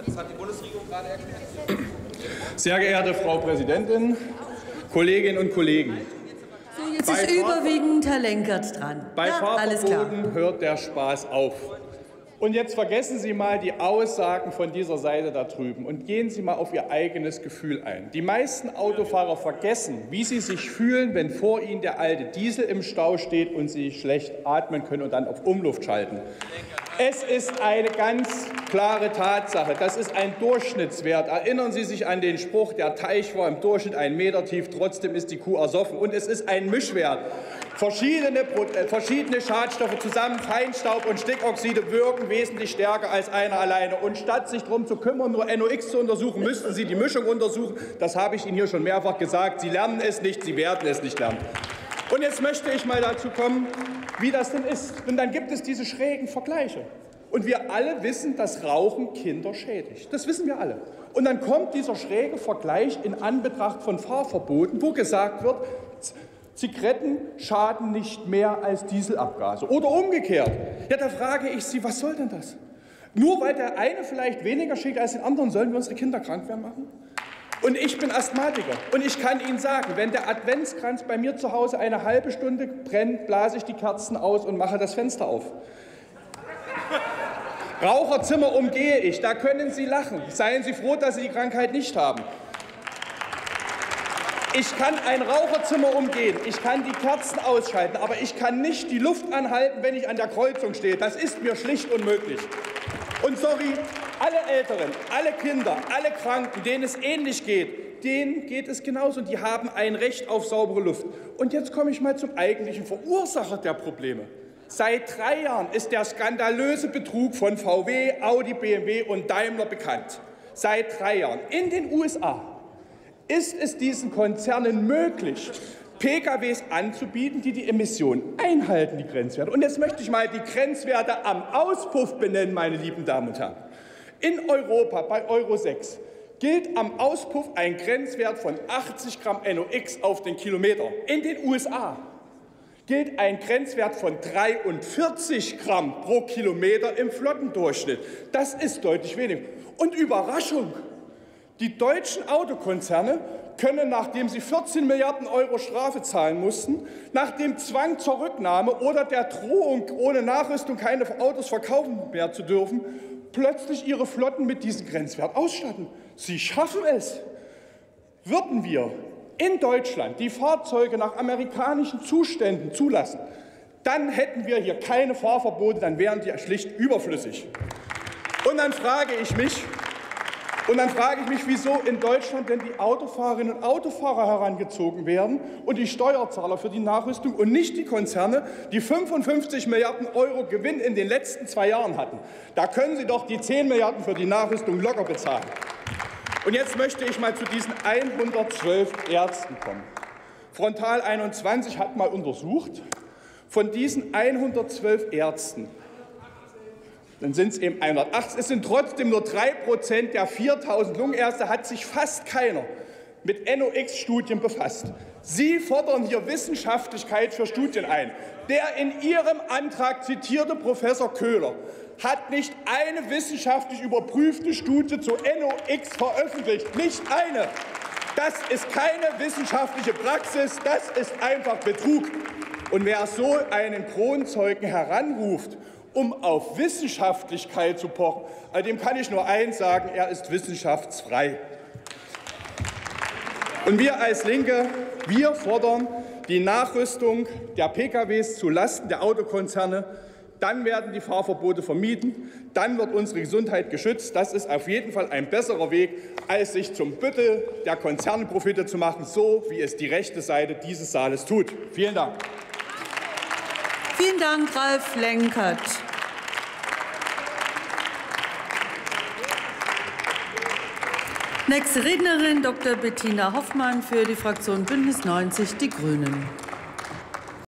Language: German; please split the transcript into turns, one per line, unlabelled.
Das hat die Bundesregierung gerade erklärt.
Sehr geehrte Frau Präsidentin, Kolleginnen und Kollegen!
Jetzt ist überwiegend Herr Lenkert dran.
Bei Fahrverboten hört der Spaß auf. Und jetzt vergessen Sie mal die Aussagen von dieser Seite da drüben und gehen Sie mal auf Ihr eigenes Gefühl ein. Die meisten Autofahrer vergessen, wie sie sich fühlen, wenn vor ihnen der alte Diesel im Stau steht und sie schlecht atmen können und dann auf Umluft schalten. Es ist eine ganz klare Tatsache. Das ist ein Durchschnittswert. Erinnern Sie sich an den Spruch, der Teich war im Durchschnitt 1 Meter tief, trotzdem ist die Kuh ersoffen. Und es ist ein Mischwert. Verschiedene Schadstoffe zusammen, Feinstaub und Stickoxide, wirken wesentlich stärker als einer alleine. Und statt sich darum zu kümmern, nur NOx zu untersuchen, müssten Sie die Mischung untersuchen. Das habe ich Ihnen hier schon mehrfach gesagt. Sie lernen es nicht, Sie werden es nicht lernen. Und jetzt möchte ich mal dazu kommen, wie das denn ist. Und dann gibt es diese schrägen Vergleiche. Und wir alle wissen, dass Rauchen Kinder schädigt. Das wissen wir alle. Und dann kommt dieser schräge Vergleich in Anbetracht von Fahrverboten, wo gesagt wird, Zigaretten schaden nicht mehr als Dieselabgase. Oder umgekehrt. Ja, da frage ich Sie, was soll denn das? Nur weil der eine vielleicht weniger schädigt als den anderen, sollen wir unsere Kinder krank werden machen? Und ich bin Asthmatiker. Und ich kann Ihnen sagen, wenn der Adventskranz bei mir zu Hause eine halbe Stunde brennt, blase ich die Kerzen aus und mache das Fenster auf. Raucherzimmer umgehe ich. Da können Sie lachen. Seien Sie froh, dass Sie die Krankheit nicht haben. Ich kann ein Raucherzimmer umgehen, ich kann die Kerzen ausschalten, aber ich kann nicht die Luft anhalten, wenn ich an der Kreuzung stehe. Das ist mir schlicht unmöglich. Und sorry, alle Älteren, alle Kinder, alle Kranken, denen es ähnlich geht, denen geht es genauso und die haben ein Recht auf saubere Luft. Und jetzt komme ich mal zum eigentlichen Verursacher der Probleme. Seit 3 Jahren ist der skandalöse Betrug von VW, Audi, BMW und Daimler bekannt. Seit 3 Jahren. In den USA ist es diesen Konzernen möglich, PKWs anzubieten, die die Emissionen einhalten, die Grenzwerte. Und jetzt möchte ich mal die Grenzwerte am Auspuff benennen, meine lieben Damen und Herren. In Europa bei Euro 6 gilt am Auspuff ein Grenzwert von 80 Gramm NOx auf den Kilometer. In den USA gilt ein Grenzwert von 43 Gramm pro Kilometer im Flottendurchschnitt. Das ist deutlich weniger. Und Überraschung! Die deutschen Autokonzerne können, nachdem sie 14 Milliarden € Strafe zahlen mussten, nach dem Zwang zur Rücknahme oder der Drohung, ohne Nachrüstung keine Autos verkaufen mehr zu dürfen, plötzlich ihre Flotten mit diesem Grenzwert ausstatten. Sie schaffen es. Würden wir in Deutschland die Fahrzeuge nach amerikanischen Zuständen zulassen, dann hätten wir hier keine Fahrverbote, dann wären die schlicht überflüssig. Und dann frage ich mich, wieso in Deutschland denn die Autofahrerinnen und Autofahrer herangezogen werden und die Steuerzahler für die Nachrüstung und nicht die Konzerne, die 55 Milliarden € Gewinn in den letzten 2 Jahren hatten. Da können Sie doch die 10 Milliarden für die Nachrüstung locker bezahlen. Und jetzt möchte ich mal zu diesen 112 Ärzten kommen. Frontal 21 hat mal untersucht, von diesen 112 Ärzten, dann sind es eben 180. Es sind trotzdem nur 3% der 4.000 Lungenärzte, hat sich fast keiner mit NOx-Studien befasst. Sie fordern hier Wissenschaftlichkeit für Studien ein. Der in Ihrem Antrag zitierte Professor Köhler hat nicht eine wissenschaftlich überprüfte Studie zu NOx veröffentlicht. Nicht eine. Das ist keine wissenschaftliche Praxis, das ist einfach Betrug. Und wer so einen Kronzeugen heranruft, um auf Wissenschaftlichkeit zu pochen, dem kann ich nur eins sagen, er ist wissenschaftsfrei. Und wir als Linke, wir fordern die Nachrüstung der PKWs zulasten der Autokonzerne. Dann werden die Fahrverbote vermieden, dann wird unsere Gesundheit geschützt. Das ist auf jeden Fall ein besserer Weg, als sich zum Büttel der Konzernprofite zu machen, so wie es die rechte Seite dieses Saales tut. Vielen Dank.
Vielen Dank, Ralf Lenkert. Nächste Rednerin, Dr. Bettina Hoffmann für die Fraktion Bündnis 90 Die Grünen.